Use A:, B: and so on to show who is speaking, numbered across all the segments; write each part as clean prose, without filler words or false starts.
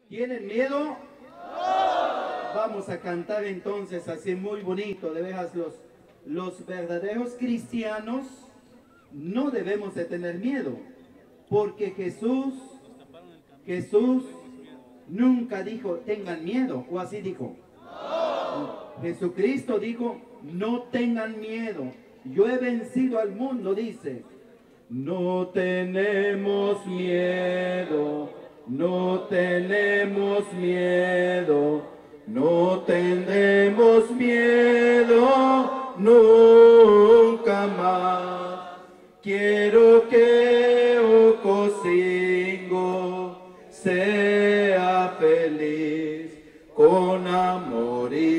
A: ¿Tienen miedo? Vamos a cantar entonces así muy bonito. De veras, los verdaderos cristianos no debemos de tener miedo, porque Jesús nunca dijo tengan miedo, o así dijo. Jesucristo dijo no tengan miedo, yo he vencido al mundo, dice. No tenemos miedo, no tenemos miedo, no tendremos miedo nunca más. Quiero que Ocosingo sea feliz con amor y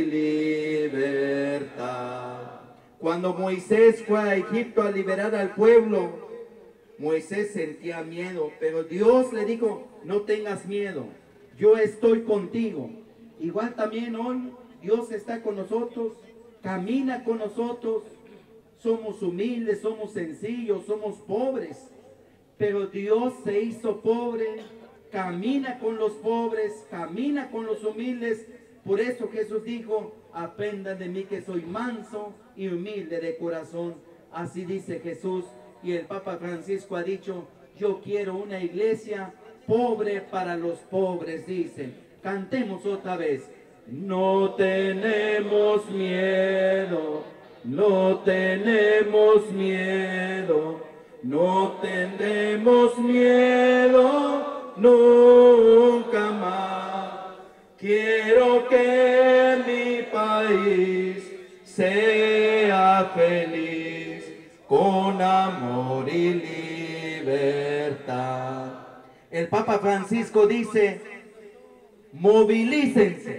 A: libertad. Cuando Moisés fue a Egipto a liberar al pueblo, Moisés sentía miedo, pero Dios le dijo, no tengas miedo, yo estoy contigo. Igual también hoy Dios está con nosotros, camina con nosotros. Somos humildes, somos sencillos, somos pobres, pero Dios se hizo pobre, camina con los pobres, camina con los humildes. Por eso Jesús dijo, aprendan de mí que soy manso y humilde de corazón. Así dice Jesús. Y el Papa Francisco ha dicho, yo quiero una iglesia pobre para los pobres, dice. Cantemos otra vez. No tenemos miedo, no tenemos miedo, no tendremos miedo nunca más. Quiero que mi país sea feliz con amor y libertad. El Papa Francisco dice, movilícense,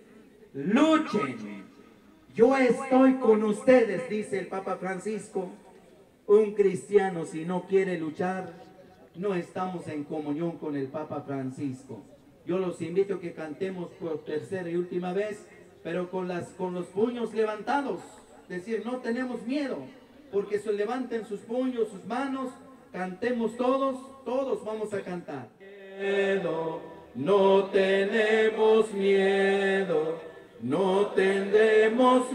A: luchen. Yo estoy con ustedes, dice el Papa Francisco. Un cristiano, si no quiere luchar, no estamos en comunión con el Papa Francisco. Yo los invito a que cantemos por tercera y última vez, pero con los puños levantados. Decir, no tenemos miedo, porque se levanten sus puños, sus manos, cantemos todos vamos a cantar. Miedo, no tenemos miedo, no tendremos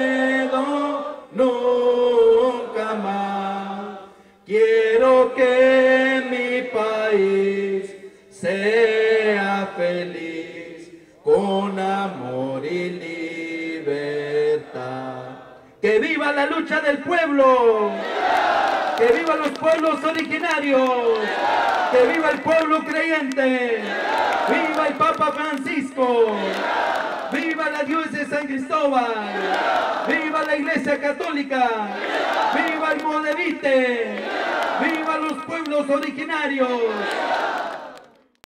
A: miedo nunca más. Quiero que mi país sea feliz con amor y libertad. ¡Que viva la lucha del pueblo! ¡Que viva los pueblos originarios! ¡Que viva el pueblo creyente! ¡Viva el Papa Francisco! ¡Viva la diócesis de San Cristóbal! ¡Viva la Iglesia Católica! ¡Viva el Modevite! ¡Viva los pueblos originarios!